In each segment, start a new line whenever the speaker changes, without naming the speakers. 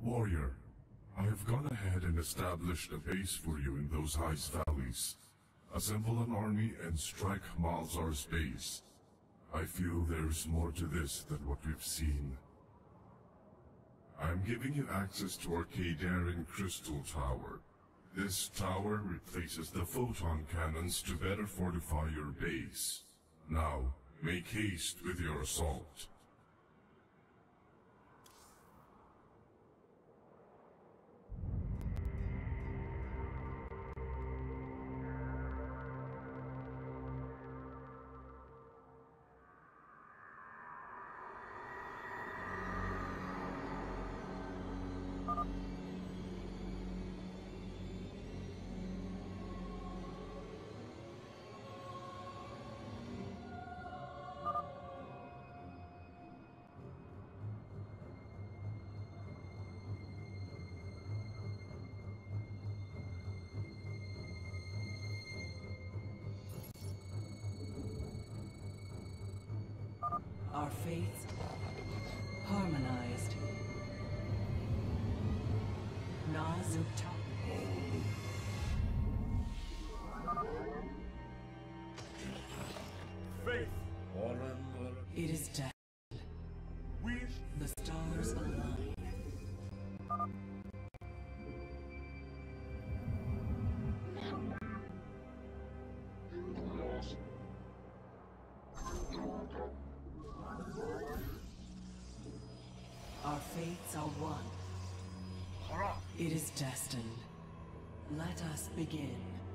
Warrior, I have gone ahead and established a base for you in those ice valleys. Assemble an army and strike Malzar's base. I feel there's more to this than what we've seen. I'm giving you access to our Kadarin Crystal Tower. This tower replaces the photon cannons to better fortify your base. Now, make haste with your assault.
Our fates harmonized. Nazukta.
Faith.
It is death.
Wish.
The stars align. Our fates are one. It is destined. Let us begin.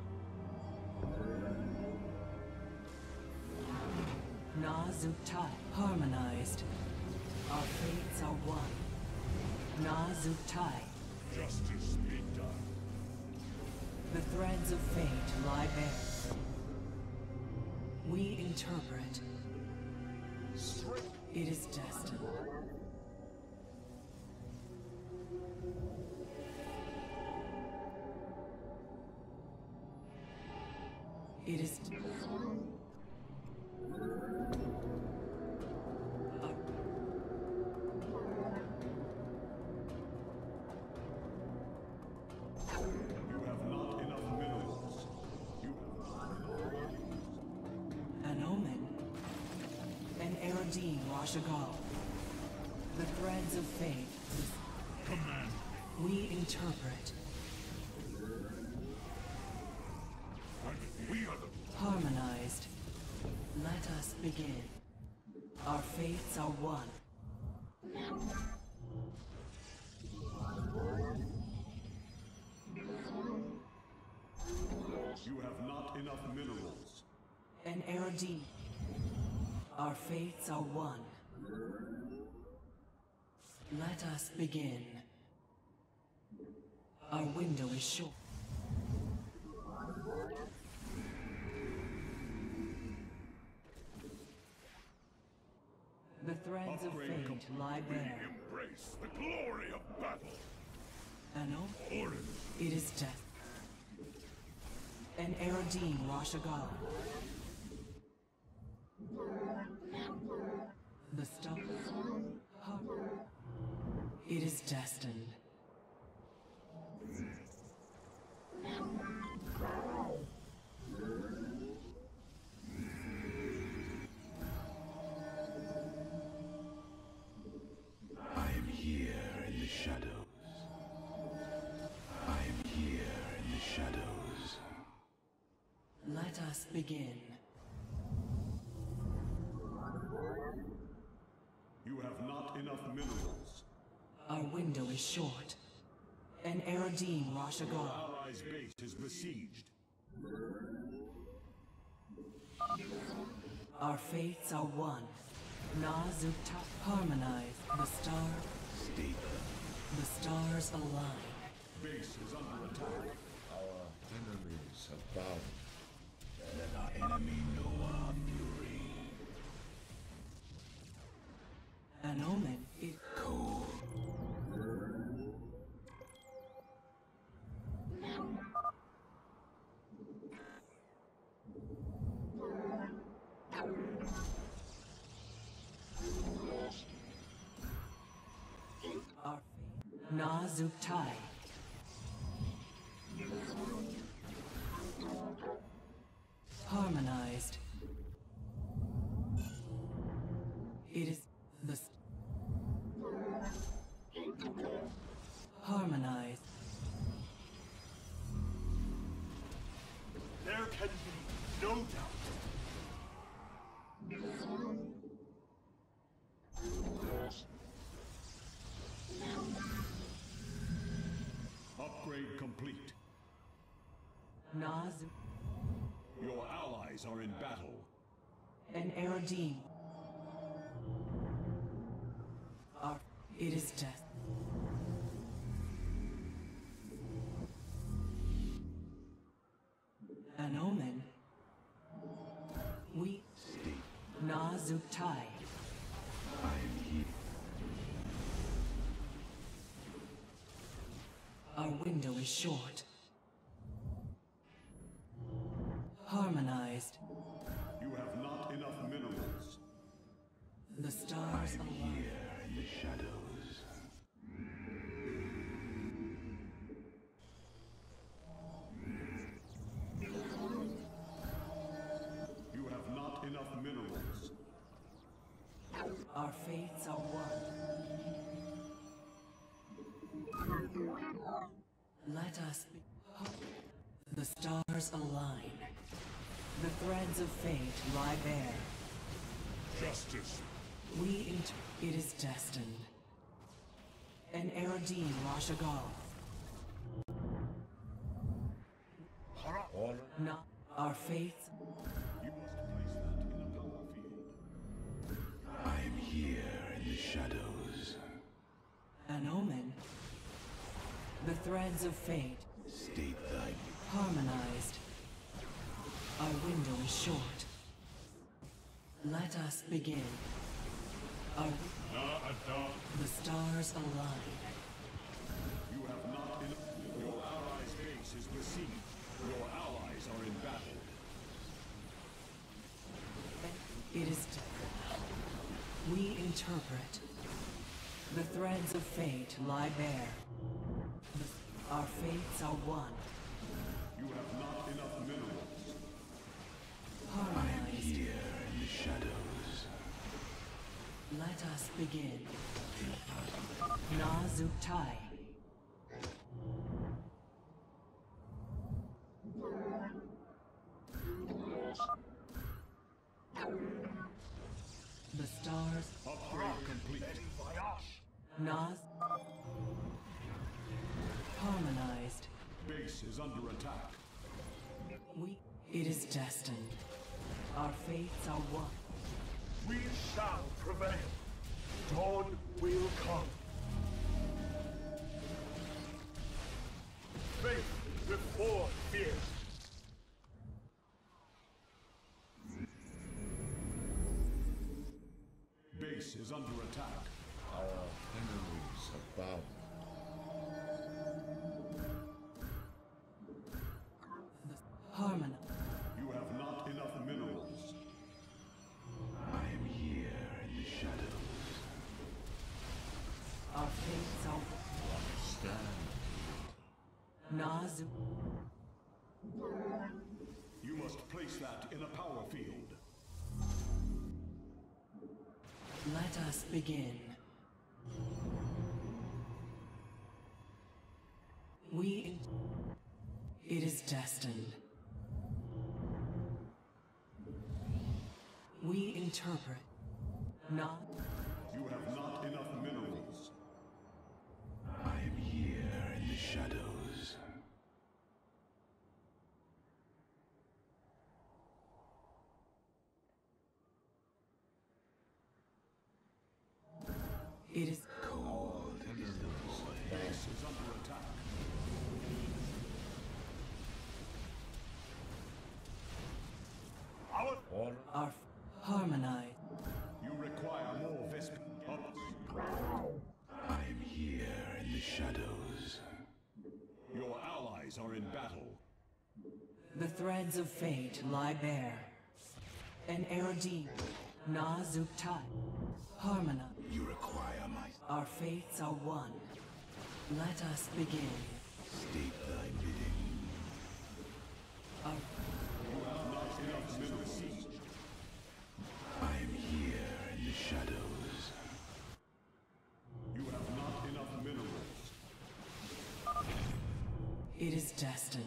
Nazuktai harmonized. Our fates are one. Nazuktai.
Justice be done.
The threads of fate lie bare. We interpret.
Strength.
It is destined. It is...
You have not enough minerals.
An omen. An Eridine Rashagal. The threads of fate.
Command.
We interpret.
And we are the
Harmonized. Let us begin. Our fates are one.
You have not enough minerals.
An Eridine. Our fates are one. Let us begin. Our window is short. The threads of
Upgrade
fate
complete.
lie
We
bare.
embrace the glory of battle.
Ano,
Orin.
it is death. An Eridine Rashagal. The stars. It is destined.
I am here in the shadows. I am here in the shadows.
Let us begin.
You have not enough minerals.
Our window is short. An Eridine Rashagal.
Allies' base is besieged.
Our fates are one. Nazukta harmonized. The star.
Stay
The stars align.
Base is under attack.
Our enemies have bowed.
Let our enemy know our fury.
An omen. It
Cold.
our fate. Nazuktai. Harmonized. It is the harmonized.
There can be no doubt. Upgrade complete.
Nazu
Your allies are in battle.
and Erodine. It is death. An omen. We Nazuktai. Our window is short. Harmonized.
You have not enough minerals.
The stars align.
In the shadows.
You have not enough minerals.
Our fates are one. Let us be. The stars align. The threads of fate lie bare.
Justice.
It is destined. An Erodine Rashagal. Not our fates.
You must place that in a battlefield.
I am here in the shadows.
An omen. The threads of fate
State thy
harmonized. Our window is short. Let us begin. The stars align.
You have not enough. Your allies' base is besieged. Your allies are in battle.
It is we interpret. The threads of fate lie bare. Our fates are one.
You have not enough minerals.
Harmonized.
here in the shadows.
Let us begin. Nazuktai. The stars.
Upgrade complete.
Naz. Harmonized.
Base is under attack.
It is destined. Our fates are one.
We shall prevail. Dawn will come. Faith before fear. Base is under attack.
Our enemies abound.
Harmon.
You have not enough minerals.
I am here in the shadows.
Our fates are
Stand.
Nazu.
You must place that in a power field.
Let us begin. It is destined. We interpret. Not.
You have not enough minerals.
I am here in the shadows.
It is
Cold is the void.
Base is under attack.
Order.
our harmonized.
You require more Vesp.
I am here in the shadows.
Your allies are in battle.
The threads of fate lie bare. An Erodine. Nazuktai. Harmonize.
You require my...
Our fates are one. Let us begin.
State thy bidding. I am here in the shadows.
You have not enough minerals.
It is destined.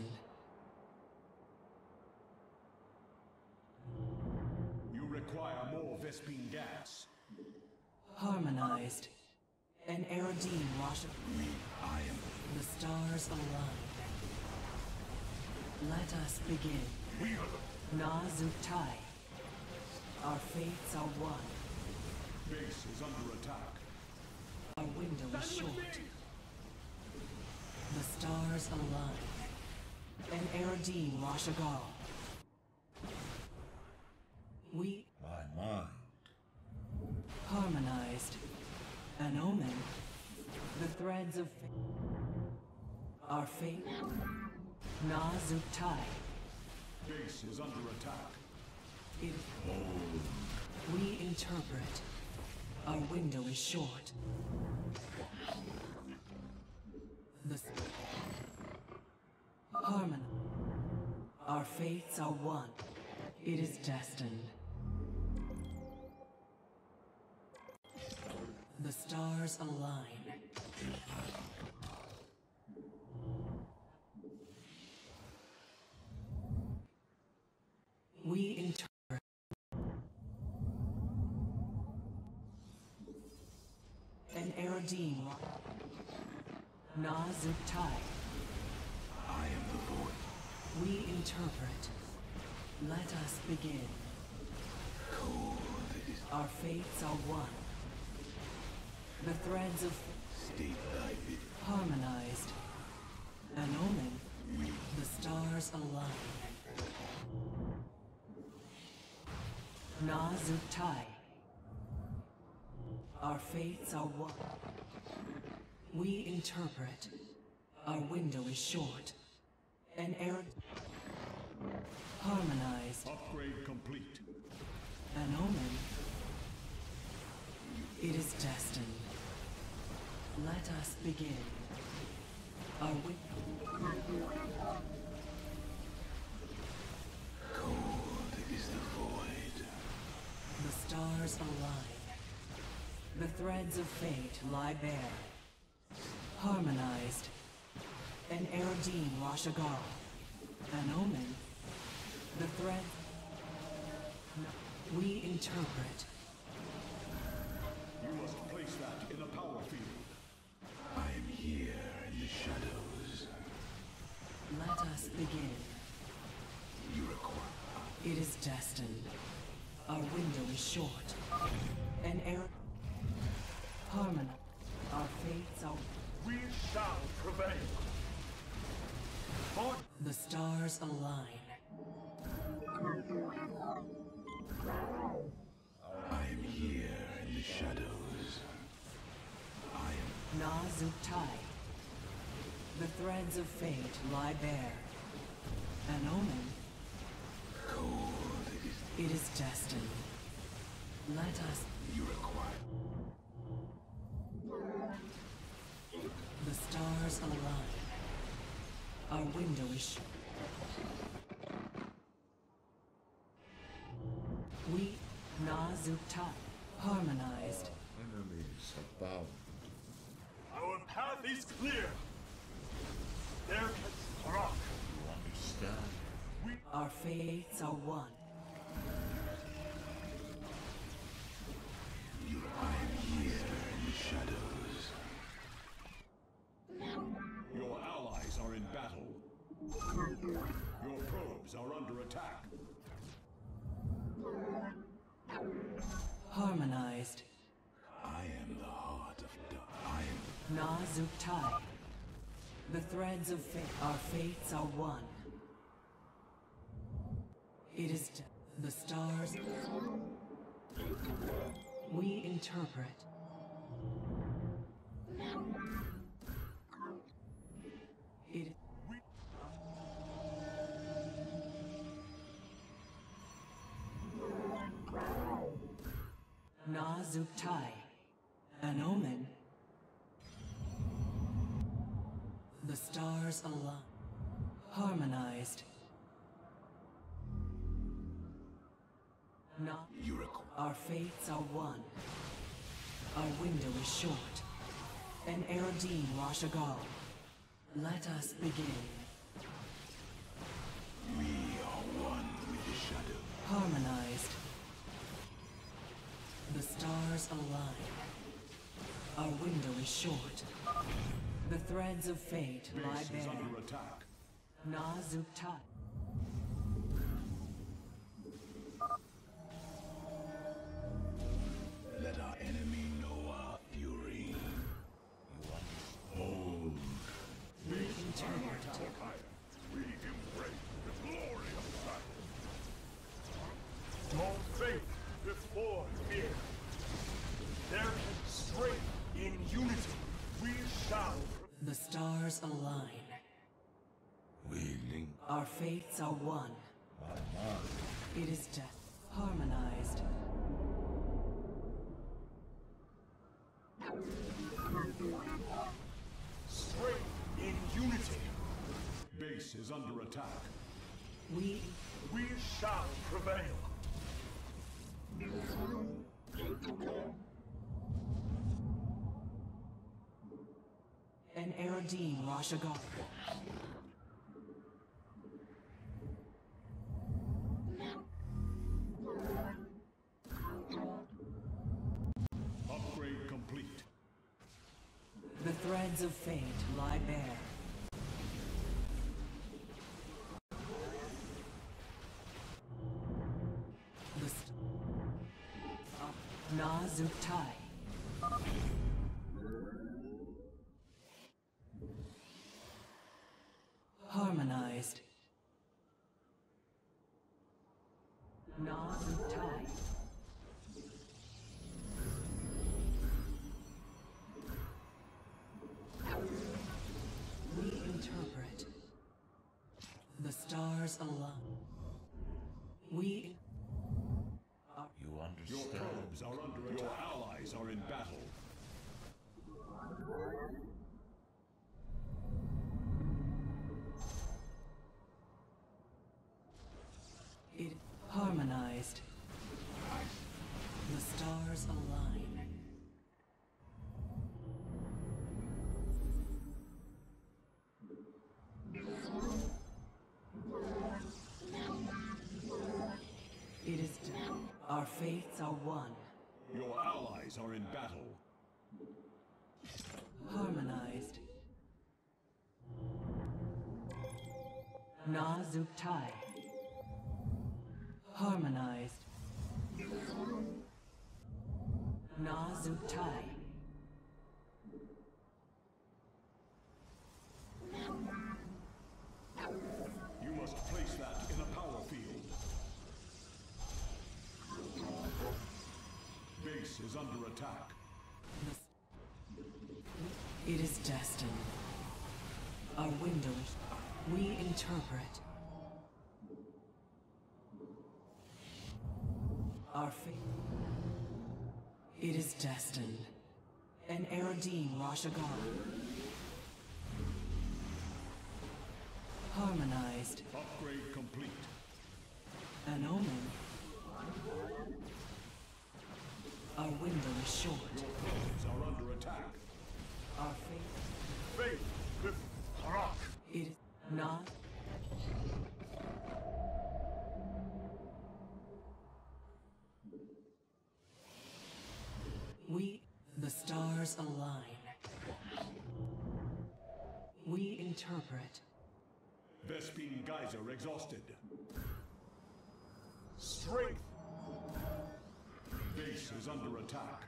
You require more Vespine gas.
Harmonized. An Eridine wash.
I am
The stars align. Let us begin. Nazutai. Our fates are one.
Base is under attack.
Our window is short. The stars align. An Eridine Rashagal. We
My mind.
harmonized. An omen. The threads of our fate. Nazutai.
Base is under attack.
It, we interpret. Our window is short. The harmony. Our fates are one. It is destined. The stars align. We interpret. An Eridine. Nazutai.
I am the void.
We interpret. Let us begin.
Cold is
Our fates are one. The threads of
state thy bidding.
harmonized. An omen. The stars align. Nazutai. Our fates are one. We interpret. Our window is short. An error. Harmonized.
Upgrade complete.
An omen. It is destined. Let us begin. Our
Cold is the void.
The stars align. The threads of fate lie bare. Harmonized. An Eridine Rashagal. An omen. The thread. We interpret.
You must place that in a power field.
I am here in the shadows.
Let us begin.
You require.
It is destined. Our window is short. An error. Harmony. Our fates are.
We shall prevail. For
The stars align.
I am here in the shadows. I am
Nazutai. The threads of fate lie bare. An omen.
cold is
It is destined. Let us.
you require.
The stars align. Our window is We, Nazutai, harmonized.
Enemies abound.
our path is clear. There can rock.
You understand?
Our fates are one.
I am here in the shadows.
Your allies are in battle. Your probes are under attack.
Harmonized.
I am the heart of dark. I am
Nazutai. The threads of fate. Our fates are one. It is the stars. We interpret. It. Nazutai. An omen. The stars align. Harmonized. Not our fates are one. Our window is short. An Eridine Rashagal. Let us begin.
We are one with the shadow.
Harmonized. The stars align. Our window is short. The threads of fate lie
Base is
bare.
under attack.
Nazuktai.
Let our enemy know our fury. Hold.
We embrace the glory of battle. More faith before fear. There is strength in unity. We shall.
The stars align.
We link.
Our fates are one. It is death. Harmonized.
Strength in unity. Base is under attack.
We
We shall prevail.
an Eridine Rashagal.
Upgrade complete.
The threads of fate lie bare. Nazuktai. Harmonized. Nazuktai. We interpret. The stars align. We
You
Your
understand?
probes are under attack. Your allies are in battle.
It harmonized. The stars align. It is done. Our fates are one.
Your allies are in battle.
Harmonized. Nazuktai. Harmonized. Nazuktai.
You must place that in a power field. Base is under attack.
It is destined. Our windows. We interpret. Our fate. It is destined. An Eridine Rashagal. Harmonized.
Upgrade complete.
An omen. Our window is short.
Your probes are under attack.
Our fate.
Faith with Harak.
It is not. We, the stars align. We interpret.
Vespine Geyser exhausted. Strength. Base is under attack.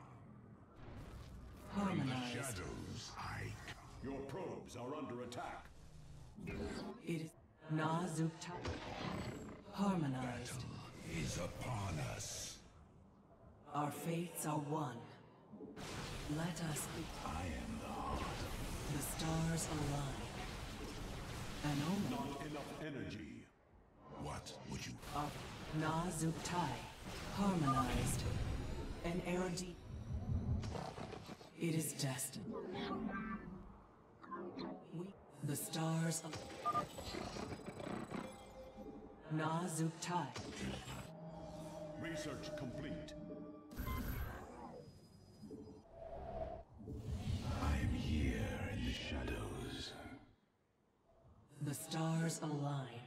Harmonized.
Shadows, I
Your probes are under attack.
It is Nazuktai. Harmonized.
is upon us.
Our fates are one. Let us be.
I am the heart.
The stars align. An omen.
Not enough energy.
What would you?
Our Nazuktai. Harmonized. An Eridine. It is destined. The stars of Na-Zuk-Tai.
Research complete.
I am here in the shadows.
The stars align.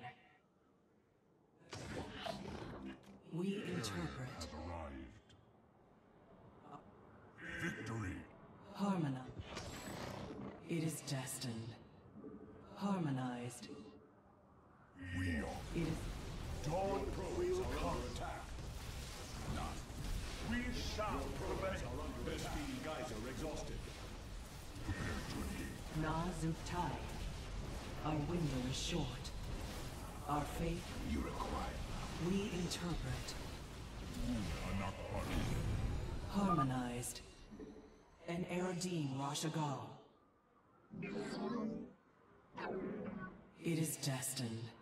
We interpret.
Arrived. Victory!
Harmonize. It is destined. Harmonized.
We are.
It is
Dawn will come. Attack. Not. We shall prevail. Best speeding geyser exhausted.
Na-Zuk-Tai. Our window is short. Our fate,
You require.
we interpret.
Anakpari.
Harmonized. An Eridine Rashagal. It is destined.